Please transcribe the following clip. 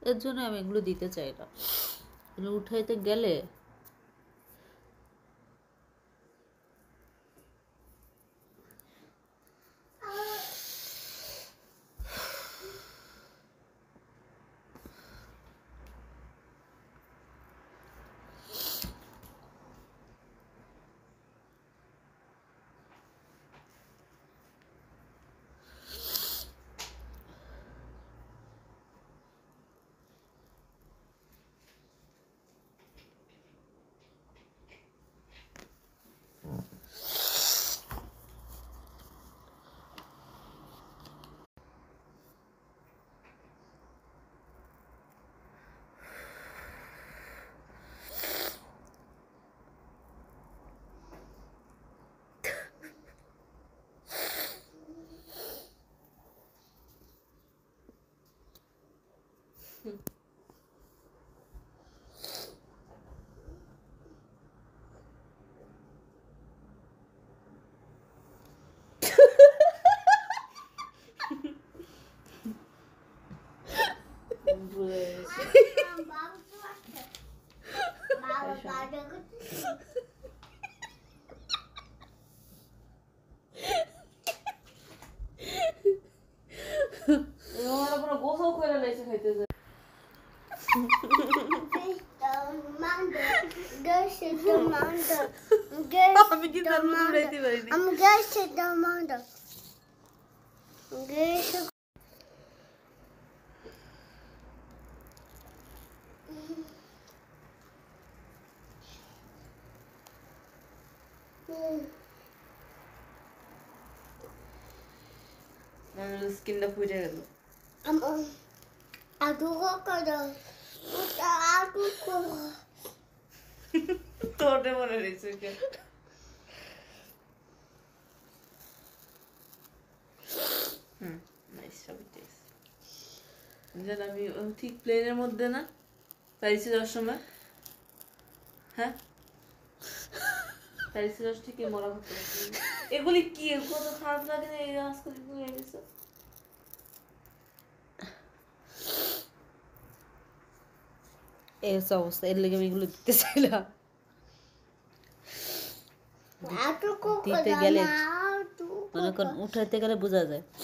এর জন্য আমি এগুলো দিতে চাই না। এগুলো উঠাইতে গেলে আমি কি তার মুখ উড়াইতে পারিনি। স্কিনটা ফুটে গেল। তোরে মনে রয়েছে কেন? আমি ঠিক প্লেনের মধ্যে না প্যারিসে যাওয়ার সময়, হ্যাঁ প্যারিসে যাওয়ার ঠিক মরা হতে এগুলি কি কত খারাপ লাগে না এই আজকাল হয়ে গেছে। এই অবস্থা, এর লেগে আমি এগুলো দিতে চাইলাম। দিতে গেলে মনে করেন উঠাইতে গেলে বোঝা যায়।